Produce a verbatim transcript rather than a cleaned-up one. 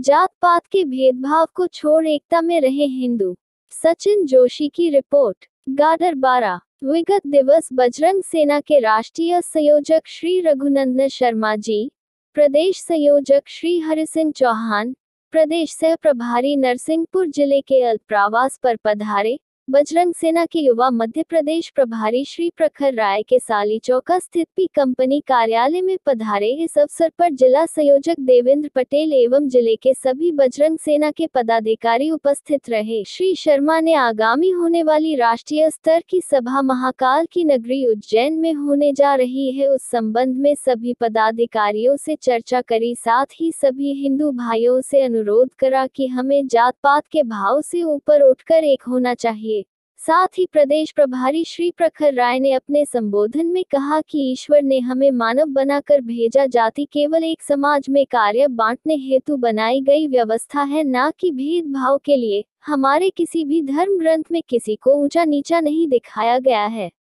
जात पात के भेदभाव को छोड़ एकता में रहे हिंदू। सचिन जोशी की रिपोर्ट। गाडरबारा। विगत दिवस बजरंग सेना के राष्ट्रीय संयोजक श्री रघुनंदन शर्मा जी, प्रदेश संयोजक श्री हरिसिंह चौहान, प्रदेश सह प्रभारी नरसिंहपुर जिले के अल्परावास पर पधारे। बजरंग सेना के युवा मध्य प्रदेश प्रभारी श्री प्रखर राय के साली चौका स्थित पी कंपनी कार्यालय में पधारे। इस अवसर पर जिला संयोजक देवेंद्र पटेल एवं जिले के सभी बजरंग सेना के पदाधिकारी उपस्थित रहे। श्री शर्मा ने आगामी होने वाली राष्ट्रीय स्तर की सभा महाकाल की नगरी उज्जैन में होने जा रही है, उस संबंध में सभी पदाधिकारियों से चर्चा करी। साथ ही सभी हिंदू भाइयों से अनुरोध करा कि हमें जात पात के भाव से ऊपर उठकर एक होना चाहिए। साथ ही प्रदेश प्रभारी श्री प्रखर राय ने अपने संबोधन में कहा कि ईश्वर ने हमें मानव बनाकर भेजा, जाति केवल एक समाज में कार्य बांटने हेतु बनाई गई व्यवस्था है, ना कि भेदभाव के लिए। हमारे किसी भी धर्म ग्रंथ में किसी को ऊंचा नीचा नहीं दिखाया गया है।